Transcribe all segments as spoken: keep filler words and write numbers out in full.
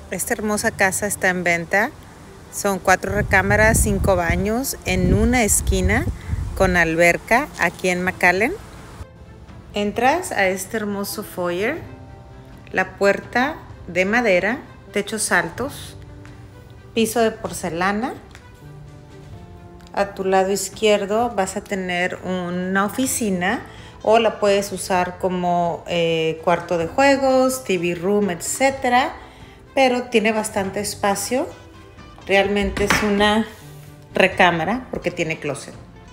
Esta hermosa casa está en venta. Son cuatro recámaras, cinco baños en una esquina con alberca aquí en McAllen. Entras a este hermoso foyer, la puerta de madera, techos altos, piso de porcelana. A tu lado izquierdo vas a tener una oficina o la puedes usar como eh, cuarto de juegos, T V room, etcétera. Pero tiene bastante espacio. Realmente es una recámara porque tiene closet.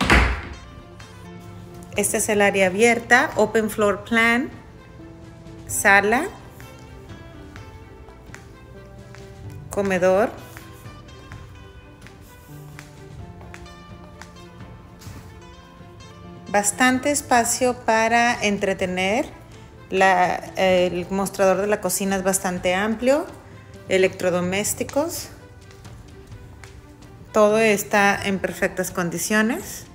Este es el área abierta, open floor plan, sala, comedor, bastante espacio para entretener. La, el mostrador de la cocina es bastante amplio, electrodomésticos, todo está en perfectas condiciones.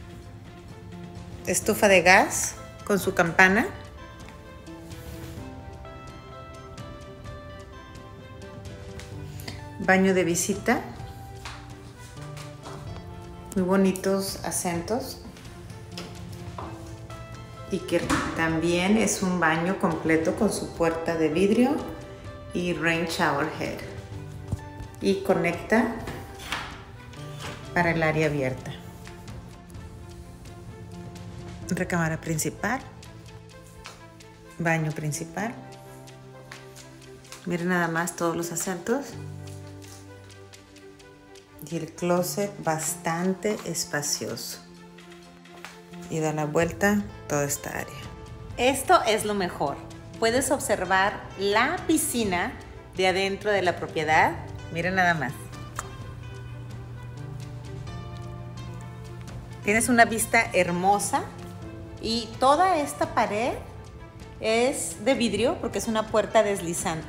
Estufa de gas con su campana. Baño de visita. Muy bonitos acentos. Y que también es un baño completo con su puerta de vidrio y rain shower head. Y conecta para el área abierta. Recámara principal, baño principal. Miren nada más todos los acentos. Y el closet bastante espacioso. Y da la vuelta toda esta área. Esto es lo mejor. Puedes observar la piscina de adentro de la propiedad. Miren nada más. Tienes una vista hermosa. Y toda esta pared es de vidrio porque es una puerta deslizante.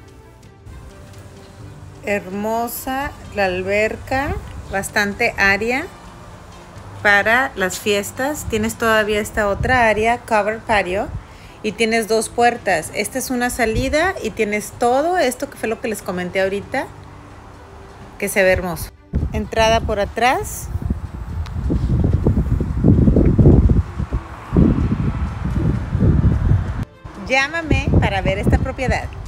Hermosa la alberca, bastante área para las fiestas. Tienes todavía esta otra área, cover patio, y tienes dos puertas. Esta es una salida y tienes todo esto que fue lo que les comenté ahorita, que se ve hermoso. Entrada por atrás. Llámame para ver esta propiedad.